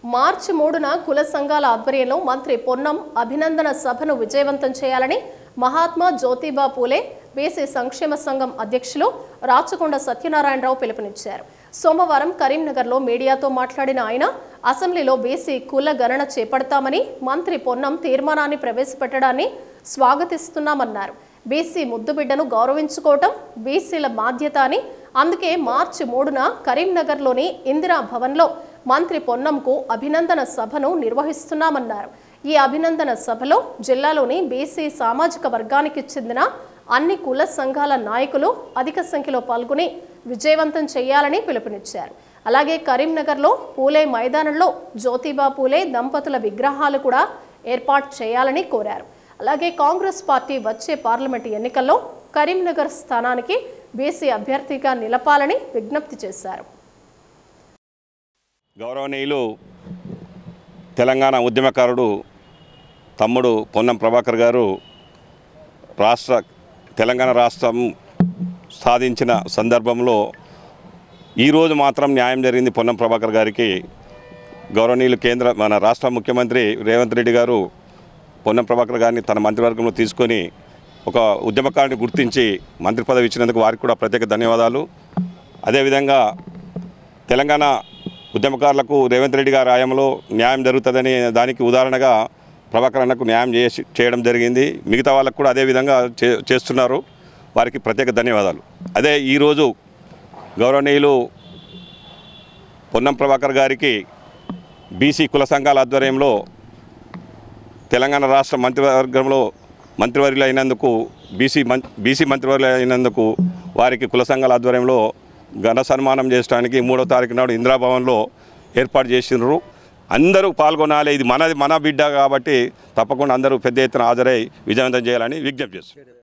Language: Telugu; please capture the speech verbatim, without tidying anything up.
మార్చి మూడున కుల సంఘాల ఆధ్వర్యంలో మంత్రి పొన్నం అభినందన సభను విజయవంతం చేయాలని మహాత్మా జ్యోతిబా పూలే బీసీ సంక్షేమ సంఘం అధ్యక్షులు రాచకొండ సత్యనారాయణరావు పిలుపునిచ్చారు. సోమవారం కరీంనగర్లో మీడియాతో మాట్లాడిన ఆయన అసెంబ్లీలో బీసీ కుల గణన చేపడతామని మంత్రి పొన్నం తీర్మానాన్ని ప్రవేశపెట్టడాన్ని స్వాగతిస్తున్నామన్నారు. బీసీ ముద్దుబిడ్డను గౌరవించుకోవటం బీసీల బాధ్యత అని, అందుకే మార్చి మూడున కరీంనగర్లోని ఇందిరా భవన్లో మంత్రి పొన్నంకు అభినందన సభను నిర్వహిస్తున్నామన్నారు. ఈ అభినందన సభలో జిల్లాలోని బీసీ సామాజిక వర్గానికి చెందిన అన్ని కుల సంఘాల నాయకులు అధిక సంఖ్యలో పాల్గొని విజయవంతం చేయాలని పిలుపునిచ్చారు. అలాగే కరీంనగర్లో పూలే మైదానంలో జ్యోతిబా పూలే దంపతుల విగ్రహాలు కూడా ఏర్పాటు చేయాలని కోరారు. అలాగే కాంగ్రెస్ పార్టీ వచ్చే పార్లమెంటు ఎన్నికల్లో కరీంనగర్ స్థానానికి బీసీ అభ్యర్థిగా నిలపాలని విజ్ఞప్తి చేశారు. గౌరవనీయులు తెలంగాణ ఉద్యమకారుడు తమ్ముడు పొన్నం ప్రభాకర్ గారు రాష్ట్ర తెలంగాణ రాష్ట్రం సాధించిన సందర్భంలో ఈరోజు మాత్రం న్యాయం జరిగింది. పొన్నం ప్రభాకర్ గారికి గౌరవనీయులు కేంద్ర మన రాష్ట్ర ముఖ్యమంత్రి రేవంత్ రెడ్డి గారు పొన్నం ప్రభాకర్ గారిని తన మంత్రివర్గంలో తీసుకొని ఒక ఉద్యమకారుని గుర్తించి మంత్రి పదవి ఇచ్చినందుకు వారికి కూడా ప్రత్యేక ధన్యవాదాలు. అదేవిధంగా తెలంగాణ ఉద్యమకారులకు రేవంత్ రెడ్డి గారి హయాంలో న్యాయం జరుగుతుందని దానికి ఉదాహరణగా ప్రభాకర్ అన్నకు న్యాయం చేసి చేయడం జరిగింది. మిగతా వాళ్ళకు కూడా అదేవిధంగా చే చేస్తున్నారు వారికి ప్రత్యేక ధన్యవాదాలు. అదే ఈరోజు గౌరవనీయులు పొన్నం ప్రభాకర్ గారికి బీసీ కుల సంఘాల ఆధ్వర్యంలో తెలంగాణ రాష్ట్ర మంత్రివర్గంలో మంత్రివర్యులు అయినందుకు బీసీ మం బీసీ మంత్రివర్యులు అయినందుకు వారికి కుల సంఘాల ఆధ్వర్యంలో ఘన సన్మానం చేయడానికి మూడో తారీఖు నాడు ఇందిరాభవన్లో ఏర్పాటు చేసినారు. అందరూ పాల్గొనాలి. ఇది మనది మన బిడ్డ కాబట్టి తప్పకుండా అందరూ పెద్ద ఎత్తున హాజరై విజయవంతం చేయాలని విజ్ఞప్తి చేస్తున్నారు.